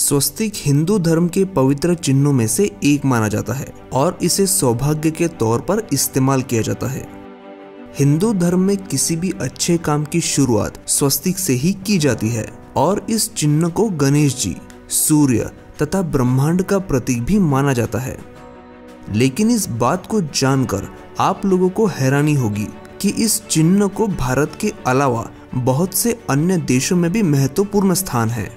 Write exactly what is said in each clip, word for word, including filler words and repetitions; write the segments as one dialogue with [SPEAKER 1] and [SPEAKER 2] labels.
[SPEAKER 1] स्वस्तिक हिंदू धर्म के पवित्र चिन्हों में से एक माना जाता है और इसे सौभाग्य के तौर पर इस्तेमाल किया जाता है। हिंदू धर्म में किसी भी अच्छे काम की शुरुआत स्वस्तिक से ही की जाती है और इस चिन्ह को गणेश जी, सूर्य तथा ब्रह्मांड का प्रतीक भी माना जाता है। लेकिन इस बात को जानकर आप लोगों को हैरानी होगी कि इस चिन्ह को भारत के अलावा बहुत से अन्य देशों में भी महत्वपूर्ण स्थान है।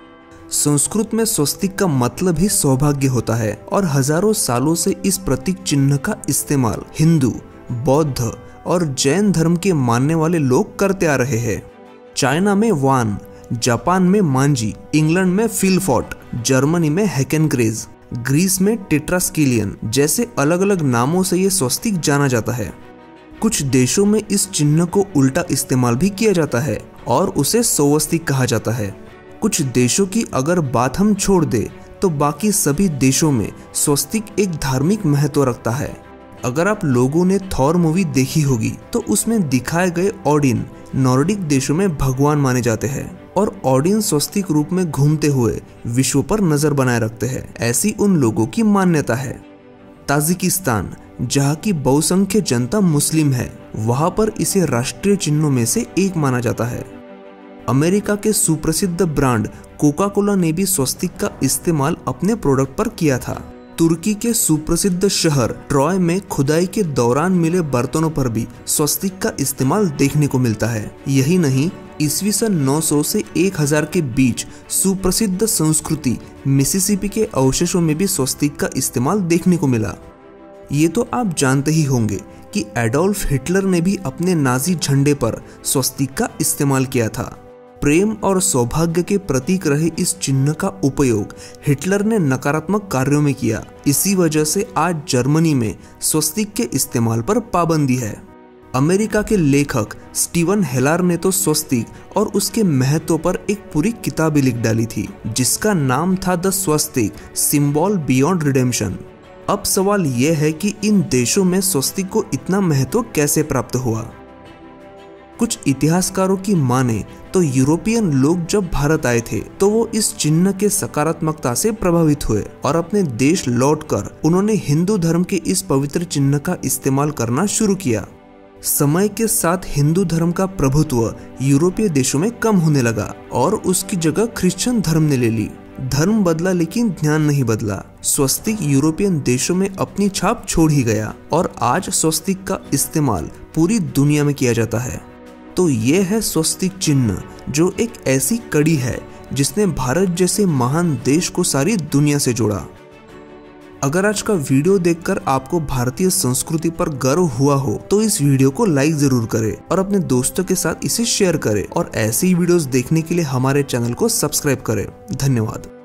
[SPEAKER 1] संस्कृत में स्वस्तिक का मतलब ही सौभाग्य होता है और हजारों सालों से इस प्रतीक चिन्ह का इस्तेमाल हिंदू, बौद्ध और जैन धर्म के मानने वाले लोग करते आ रहे हैं। चाइना में वान, जापान में मांजी, इंग्लैंड में फिलफॉट, जर्मनी में हैकेनक्रेज, ग्रीस में टेट्रास्किलियन जैसे अलग अलग नामों से ये स्वस्तिक जाना जाता है। कुछ देशों में इस चिन्ह को उल्टा इस्तेमाल भी किया जाता है और उसे स्वस्तिक कहा जाता है। कुछ देशों की अगर बात हम छोड़ दे तो बाकी सभी देशों में स्वस्तिक एक धार्मिक महत्व रखता है। अगर आप लोगों ने थॉर मूवी देखी होगी तो उसमें दिखाए गए ओडिन नॉर्डिक देशों में भगवान माने जाते हैं और ओडिन स्वस्तिक रूप में घूमते हुए विश्व पर नजर बनाए रखते हैं, ऐसी उन लोगों की मान्यता है। ताजिकिस्तान, जहाँ की बहुसंख्य जनता मुस्लिम है, वहाँ पर इसे राष्ट्रीय चिन्हों में से एक माना जाता है। अमेरिका के सुप्रसिद्ध ब्रांड कोका कोला ने भी स्वस्तिक का इस्तेमाल अपने प्रोडक्ट पर किया था। तुर्की के सुप्रसिद्ध शहर ट्रॉय में खुदाई के दौरान मिले बर्तनों पर भी स्वस्तिक का इस्तेमाल देखने को मिलता है। यही नहीं, ईस्वी सन नौ सौ से एक हज़ार के बीच सुप्रसिद्ध संस्कृति मिसिसिपी के अवशेषों में भी स्वस्तिक का इस्तेमाल देखने को मिला। ये तो आप जानते ही होंगे कि एडोल्फ हिटलर ने भी अपने नाजी झंडे पर स्वस्तिक का इस्तेमाल किया था। प्रेम और सौभाग्य के प्रतीक रहे इस चिन्ह का उपयोग हिटलर ने नकारात्मक कार्यों में किया। इसी वजह से आज जर्मनी में स्वस्तिक के इस्तेमाल पर पाबंदी है। अमेरिका के लेखक स्टीवन हेलार ने तो स्वस्तिक और उसके महत्व पर एक पूरी किताब लिख डाली थी, जिसका नाम था the swastika symbol beyond redemption. अब सवाल यह है कि इन देशों में स्वस्तिक को इतना महत्व कैसे प्राप्त हुआ। कुछ इतिहासकारों की माने तो यूरोपियन लोग जब भारत आए थे तो वो इस चिन्ह के सकारात्मकता से प्रभावित हुए और अपने देश लौटकर उन्होंने हिंदू धर्म के इस पवित्र चिन्ह का इस्तेमाल करना शुरू किया। समय के साथ हिंदू धर्म का प्रभुत्व यूरोपीय देशों में कम होने लगा और उसकी जगह क्रिश्चियन धर्म ने ले ली। धर्म बदला लेकिन ज्ञान नहीं बदला। स्वस्तिक यूरोपियन देशों में अपनी छाप छोड़ ही गया और आज स्वस्तिक का इस्तेमाल पूरी दुनिया में किया जाता है। तो ये है स्वस्तिक चिन्ह, जो एक ऐसी कड़ी है जिसने भारत जैसे महान देश को सारी दुनिया से जोड़ा। अगर आज का वीडियो देखकर आपको भारतीय संस्कृति पर गर्व हुआ हो तो इस वीडियो को लाइक जरूर करें और अपने दोस्तों के साथ इसे शेयर करें और ऐसे ही वीडियोस देखने के लिए हमारे चैनल को सब्सक्राइब करें। धन्यवाद।